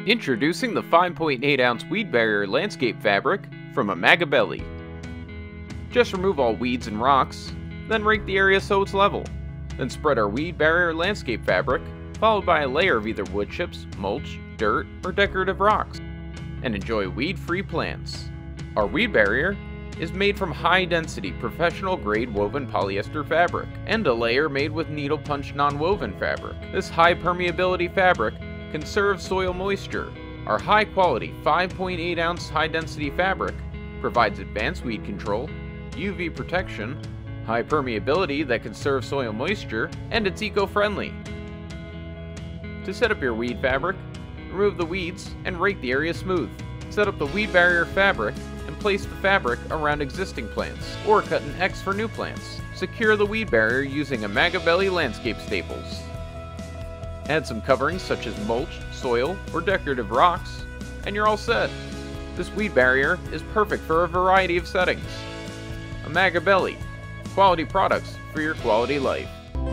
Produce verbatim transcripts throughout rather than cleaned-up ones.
Introducing the five point eight ounce Weed Barrier Landscape Fabric from Amagabelli. Just remove all weeds and rocks, then rake the area so it's level. Then spread our Weed Barrier Landscape Fabric, followed by a layer of either wood chips, mulch, dirt, or decorative rocks, and enjoy weed-free plants. Our Weed Barrier is made from high-density, professional-grade woven polyester fabric, and a layer made with needle-punch non-woven fabric. This high-permeability fabric conserves soil moisture. Our high-quality five point eight ounce high-density fabric provides advanced weed control, U V protection, high permeability that conserves soil moisture, and it's eco-friendly. To set up your weed fabric, remove the weeds and rake the area smooth. Set up the Weed Barrier fabric and place the fabric around existing plants, or cut an X for new plants. Secure the Weed Barrier using Amagabelli landscape staples. Add some coverings such as mulch, soil, or decorative rocks, and you're all set. This Weed Barrier is perfect for a variety of settings. Amagabelli, quality products for your quality life.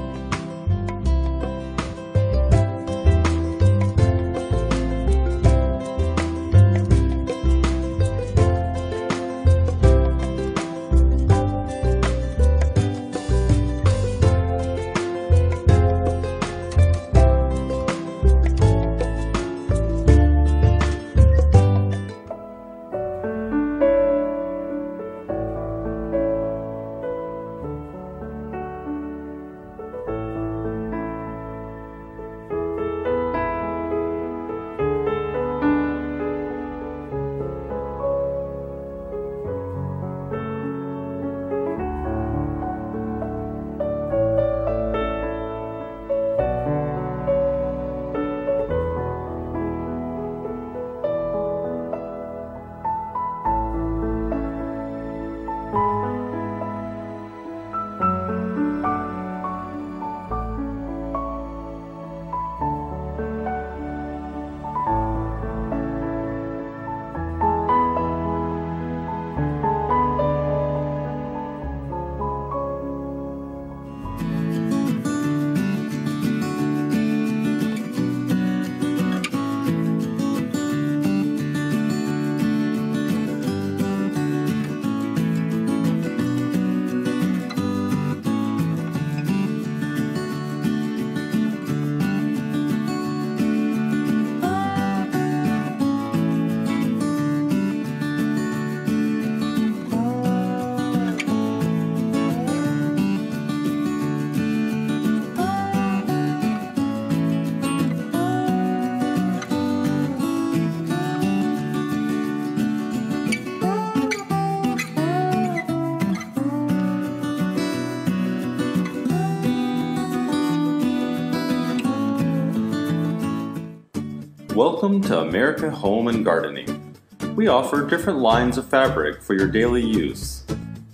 Welcome to America Home and Gardening. We offer different lines of fabric for your daily use.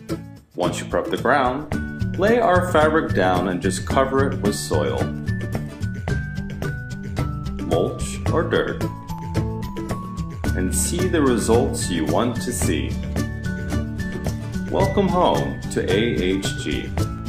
Once you prep the ground, lay our fabric down and just cover it with soil, mulch, or dirt, and see the results you want to see. Welcome home to A H G.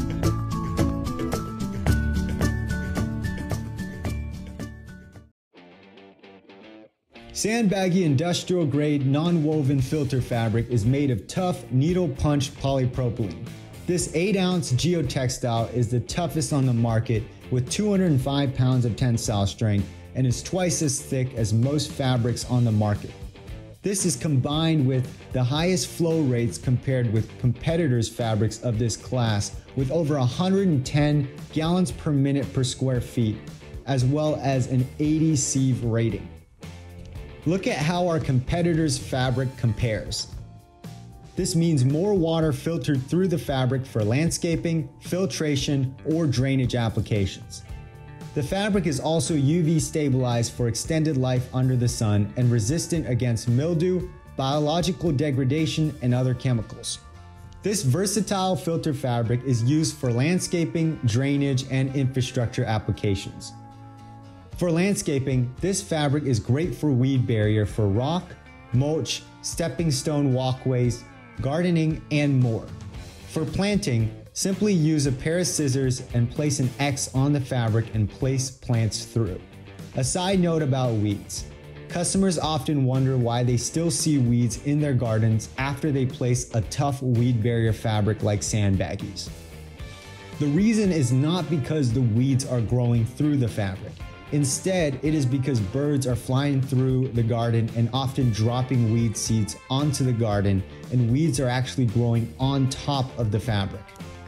Sandbaggy industrial grade non-woven filter fabric is made of tough needle punch polypropylene. This eight ounce geotextile is the toughest on the market with two hundred five pounds of tensile strength and is twice as thick as most fabrics on the market. This is combined with the highest flow rates compared with competitors' fabrics of this class with over one hundred ten gallons per minute per square feet, as well as an eighty sieve rating. Look at how our competitors' fabric compares. This means more water filtered through the fabric for landscaping, filtration, or drainage applications. The fabric is also U V stabilized for extended life under the sun and resistant against mildew, biological degradation, and other chemicals. This versatile filter fabric is used for landscaping, drainage, and infrastructure applications. For landscaping, this fabric is great for weed barrier for rock, mulch, stepping stone walkways, gardening, and more. For planting, simply use a pair of scissors and place an X on the fabric and place plants through. A side note about weeds. Customers often wonder why they still see weeds in their gardens after they place a tough weed barrier fabric like sandbaggies. The reason is not because the weeds are growing through the fabric. Instead, it is because birds are flying through the garden and often dropping weed seeds onto the garden, and weeds are actually growing on top of the fabric.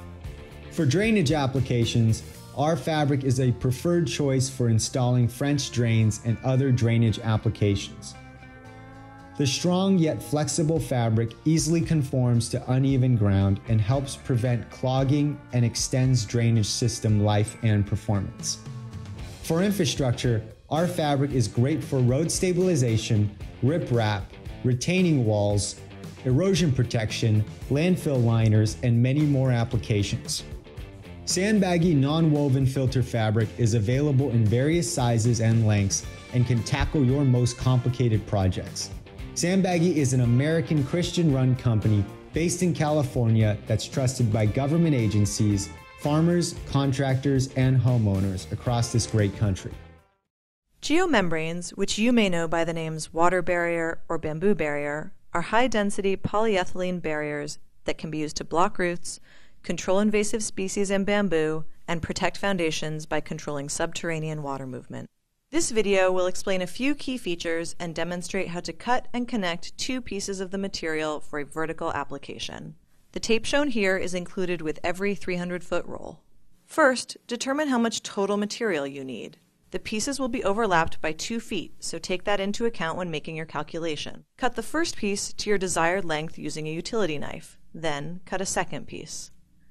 For drainage applications, our fabric is a preferred choice for installing French drains and other drainage applications. The strong yet flexible fabric easily conforms to uneven ground and helps prevent clogging and extends drainage system life and performance. For infrastructure, our fabric is great for road stabilization, riprap, retaining walls, erosion protection, landfill liners, and many more applications. Sandbaggy non-woven filter fabric is available in various sizes and lengths and can tackle your most complicated projects. Sandbaggy is an American Christian-run company based in California that's trusted by government agencies, farmers, contractors, and homeowners across this great country. Geomembranes, which you may know by the names water barrier or bamboo barrier, are high-density polyethylene barriers that can be used to block roots, control invasive species in bamboo, and protect foundations by controlling subterranean water movement. This video will explain a few key features and demonstrate how to cut and connect two pieces of the material for a vertical application. The tape shown here is included with every three hundred foot roll. First, determine how much total material you need. The pieces will be overlapped by two feet, so take that into account when making your calculation. Cut the first piece to your desired length using a utility knife, then cut a second piece.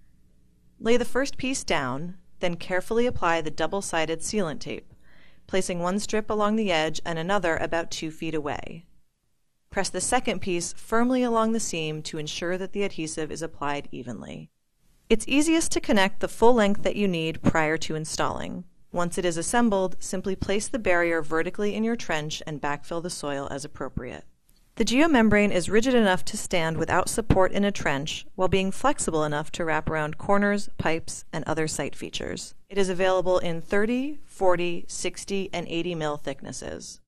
Lay the first piece down, then carefully apply the double-sided sealant tape, placing one strip along the edge and another about two feet away. Press the second piece firmly along the seam to ensure that the adhesive is applied evenly. It's easiest to connect the full length that you need prior to installing. Once it is assembled, simply place the barrier vertically in your trench and backfill the soil as appropriate. The geomembrane is rigid enough to stand without support in a trench, while being flexible enough to wrap around corners, pipes, and other site features. It is available in thirty, forty, sixty, and eighty mil thicknesses.